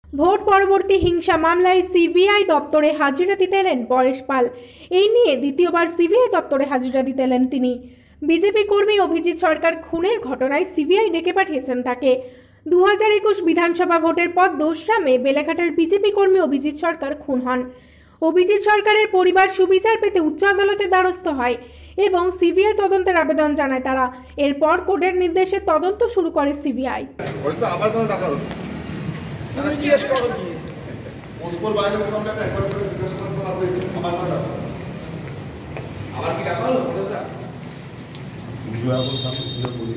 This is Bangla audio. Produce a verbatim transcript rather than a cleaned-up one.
ভোট পরবর্তী হিংসা মামলায় সিবিআই দপ্তরে হাজিরা দিতে এলেন পরেশ পাল। এই নিয়ে দ্বিতীয়বার সিবিআই দপ্তরে হাজিরা দিতে এলেন তিনি। বিজেপি কর্মী অভিজিৎ সরকার খুনের ঘটনায় সিবিআই ডেকে পাঠিয়েছেন তাকে। দু হাজার একুশ বিধানসভা ভোটের পর দোসরা মে বেলেঘাটার বিজেপি কর্মী অভিজিৎ সরকার খুন হন। অভিজিৎ সরকারের পরিবার সুবিচার পেতে উচ্চ আদালতে দ্বারস্থ হয় এবং সিবিআই তদন্তের আবেদন জানায় তারা। এরপর কোর্টের নির্দেশে তদন্ত শুরু করে সিবিআই। আবার কি